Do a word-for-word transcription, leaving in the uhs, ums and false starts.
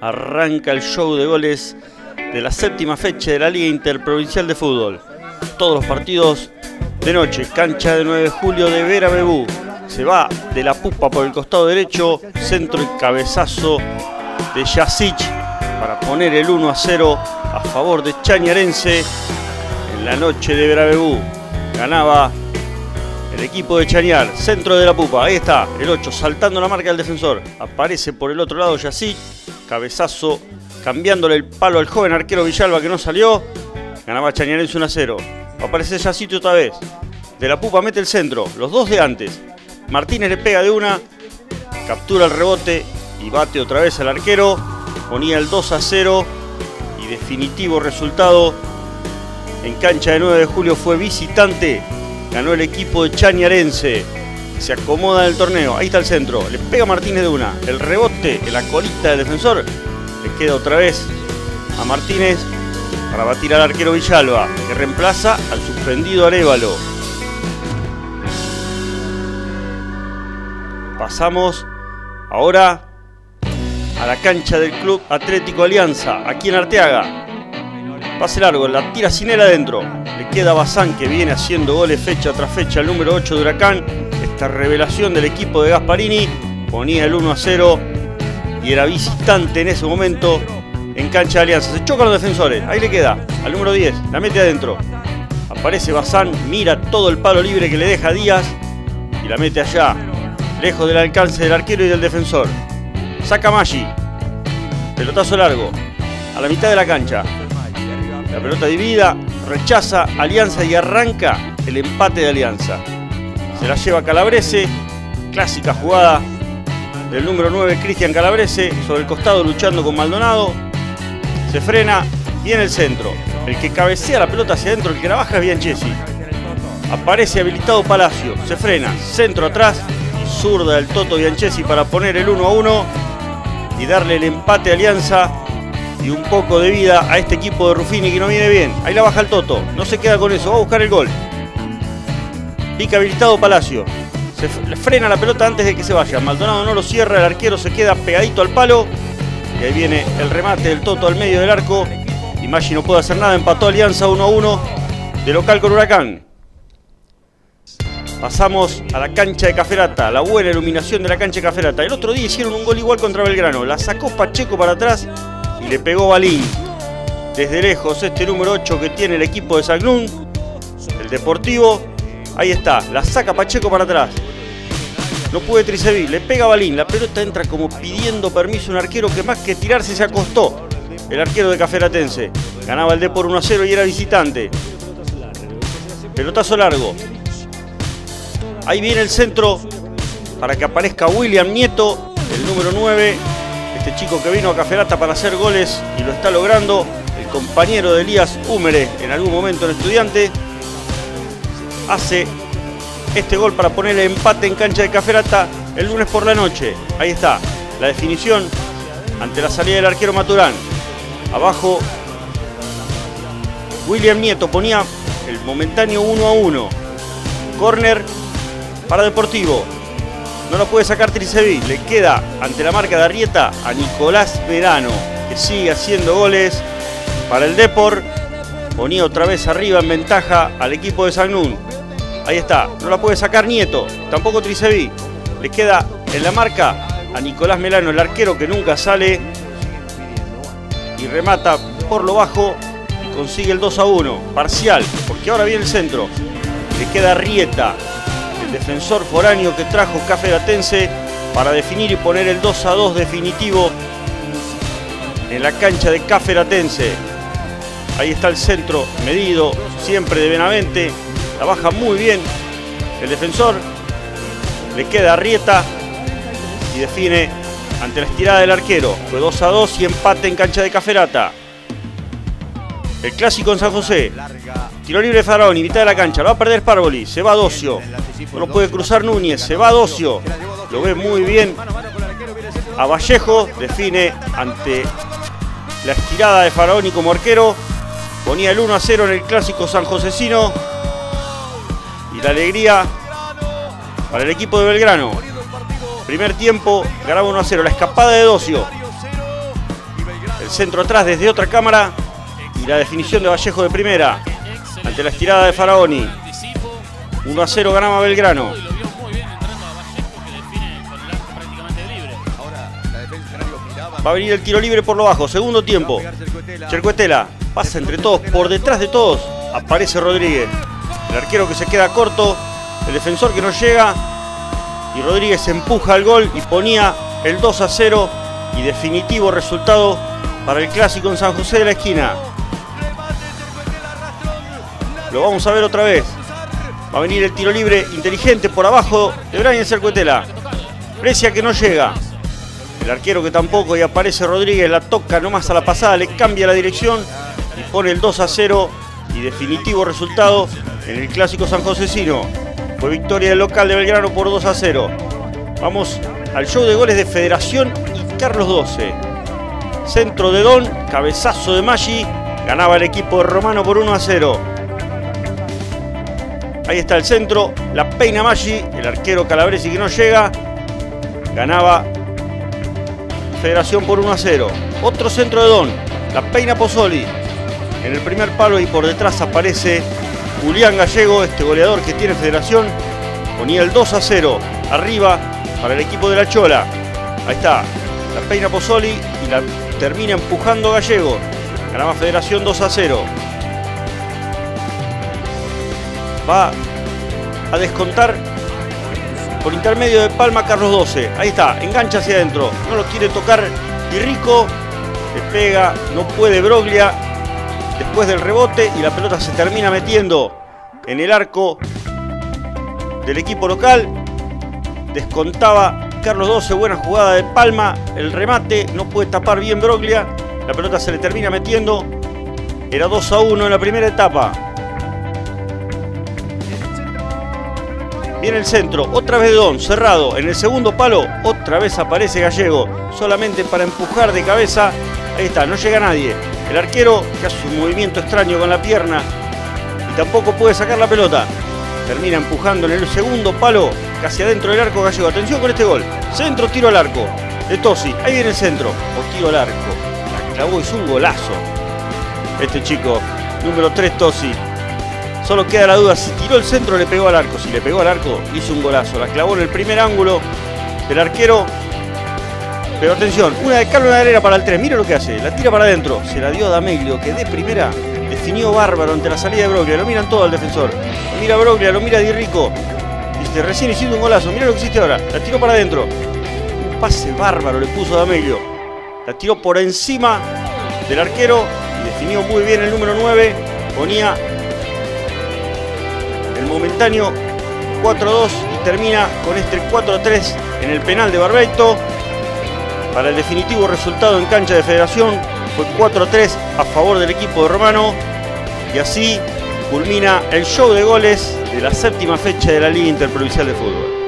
arranca el show de goles de la séptima fecha de la Liga Interprovincial de Fútbol. Todos los partidos de noche, cancha de nueve de julio de Vera Bebú. Se va de la pupa por el costado derecho, centro y cabezazo de Yasic para poner el uno a cero a favor de Chañarense en la noche de Vera Bebú. Ganaba el equipo de Chañar, centro de la pupa, ahí está, el ocho, saltando la marca del defensor. Aparece por el otro lado Yasic, cabezazo, cambiándole el palo al joven arquero Villalba que no salió. Ganaba Chañarense uno a cero. Aparece Yasic otra vez. De la pupa mete el centro, los dos de antes. Martínez le pega de una, captura el rebote y bate otra vez al arquero. Ponía el dos a cero y definitivo resultado. En cancha de nueve de julio fue visitante. Ganó el equipo de Chañarense. Se acomoda en el torneo. Ahí está el centro. Le pega Martínez de una. El rebote en la colita del defensor. Le queda otra vez a Martínez para batir al arquero Villalba, que reemplaza al suspendido Arévalo. Pasamos ahora a la cancha del Club Atlético Alianza, aquí en Arteaga. Pase largo, la tira sin él adentro. Le queda a Bazán, que viene haciendo goles fecha tras fecha, el número ocho de Huracán. Esta revelación del equipo de Gasparini ponía el uno a cero y era visitante en ese momento en cancha de Alianza. Se chocan los defensores, ahí le queda al número diez, la mete adentro. Aparece Bazán, mira todo el palo libre que le deja Díaz y la mete allá, lejos del alcance del arquero y del defensor. Saca Maggi, pelotazo largo, a la mitad de la cancha. La pelota dividida, rechaza Alianza y arranca el empate de Alianza. Se la lleva Calabrese, clásica jugada del número nueve, Cristian Calabrese, sobre el costado luchando con Maldonado. Se frena, viene el centro. El que cabecea la pelota hacia adentro, el que la baja es Bianchesi. Aparece habilitado Palacio, se frena, centro atrás, zurda del Toto Bianchesi para poner el uno a uno y darle el empate a Alianza y un poco de vida a este equipo de Ruffini que no viene bien. Ahí la baja el Toto, no se queda con eso, va a buscar el gol. Pica habilitado Palacio, se frena la pelota antes de que se vaya. Maldonado no lo cierra, el arquero se queda pegadito al palo y ahí viene el remate del Toto al medio del arco y Maggi no puede hacer nada. Empató Alianza uno a uno de local con Huracán. Pasamos a la cancha de Caferata, la buena iluminación de la cancha de Caferata. El otro día hicieron un gol igual contra Belgrano, la sacó Pacheco para atrás y le pegó Balín. Desde lejos este número ocho que tiene el equipo de Sagnún, el Deportivo. Ahí está, la saca Pacheco para atrás. No puede Triceví, le pega Balín. La pelota entra como pidiendo permiso a un arquero que más que tirarse se acostó. El arquero de Caferatense. Ganaba el Depor uno a cero y era visitante. Pelotazo largo. Ahí viene el centro para que aparezca William Nieto, el número nueve. Este chico que vino a Caferata para hacer goles y lo está logrando. El compañero de Elías Húmere en algún momento en Estudiante. Hace este gol para ponerle empate en cancha de Caferata el lunes por la noche. Ahí está la definición ante la salida del arquero Maturán. Abajo William Nieto ponía el momentáneo uno a uno. Córner para Deportivo. No lo puede sacar Triceví. Le queda ante la marca de Arrieta a Nicolás Verano, que sigue haciendo goles para el Depor. Ponía otra vez arriba en ventaja al equipo de Sagnún. Ahí está. No la puede sacar Nieto. Tampoco Triceví. Le queda en la marca a Nicolás Melano, el arquero que nunca sale. Y remata por lo bajo y consigue el dos a uno. Parcial, porque ahora viene el centro. Le queda Arrieta, el defensor foráneo que trajo Caferatense para definir y poner el dos a dos definitivo en la cancha de Caferatense. Ahí está el centro medido, siempre de Benavente. La baja muy bien el defensor. Le queda Arrieta y define ante la estirada del arquero. Fue dos a dos y empate en cancha de Caferata. El clásico en San José. Tiro libre de Faraoni, mitad de la cancha. Lo va a perder Sparboli. Se va Docio. No lo puede cruzar Núñez. Se va Docio. Lo ve muy bien a Vallejo. Define ante la estirada de Faraoni como arquero. Ponía el uno a cero en el clásico sanjosecino. Y la alegría para el equipo de Belgrano. Primer tiempo, ganaba uno a cero. La escapada de Docio. El centro atrás desde otra cámara. Y la definición de Vallejo de primera. Ante la estirada de Faraoni. uno a cero ganaba Belgrano. Va a venir el tiro libre por lo bajo. Segundo tiempo. Cercuetela pasa entre todos. Por detrás de todos aparece Rodríguez. El arquero que se queda corto. El defensor que no llega. Y Rodríguez empuja al gol y ponía el dos a cero. Y definitivo resultado para el clásico en San José de la Esquina. Lo vamos a ver otra vez. Va a venir el tiro libre inteligente por abajo de Brian Cercuetela. Brescia que no llega. El arquero que tampoco, y aparece Rodríguez, la toca nomás a la pasada, le cambia la dirección y pone el dos a cero y definitivo resultado en el clásico sanjosecino. Fue victoria del local de Belgrano por dos a cero. Vamos al show de goles de Federación y Carlos doce. Centro de Don, cabezazo de Maggi, ganaba el equipo de Romano por uno a cero. Ahí está el centro, la peina Maggi, el arquero Calabresi que no llega, ganaba Federación por uno a cero. Otro centro de Don, la peina Pozzoli en el primer palo y por detrás aparece Julián Gallego, este goleador que tiene Federación, ponía el dos a cero arriba para el equipo de la Chola. Ahí está, la peina Pozzoli y la termina empujando Gallego, ganaba Federación dos a cero. Va a descontar por intermedio de Palma Carlos doce. Ahí está, engancha hacia adentro. No lo quiere tocar Dirrico. Le pega, no puede Broglia. Después del rebote y la pelota se termina metiendo en el arco del equipo local. Descontaba Carlos doce, buena jugada de Palma. El remate, no puede tapar bien Broglia. La pelota se le termina metiendo. Era dos a uno en la primera etapa. Viene el centro, otra vez de Don, cerrado. En el segundo palo, otra vez aparece Gallego. Solamente para empujar de cabeza. Ahí está, no llega nadie. El arquero que hace un movimiento extraño con la pierna. Y tampoco puede sacar la pelota. Termina empujando en el segundo palo, casi adentro del arco Gallego. Atención con este gol. Centro, tiro al arco de Tosi. Ahí viene el centro. O tiro al arco. La clavó, hizo un golazo. Este chico, número tres, Tosi. Solo queda la duda si tiró el centro o le pegó al arco. Si le pegó al arco, hizo un golazo. La clavó en el primer ángulo del arquero. Pero atención, una de cal, una de arena para el tres. Mira lo que hace. La tira para adentro. Se la dio a D'Amelio, que de primera definió bárbaro ante la salida de Broglia. Lo miran todo al defensor. Lo mira Broglia, lo mira Dirrico. Dice, recién hiciste un golazo. Mira lo que hiciste ahora. La tiró para adentro. Un pase bárbaro le puso D'Amelio. La tiró por encima del arquero y definió muy bien el número nueve. Ponía el momentáneo cuatro a dos y termina con este cuatro a tres en el penal de Barbeito. Para el definitivo resultado en cancha de Federación fue cuatro a tres a favor del equipo de Romano. Y así culmina el show de goles de la séptima fecha de la Liga Interprovincial de Fútbol.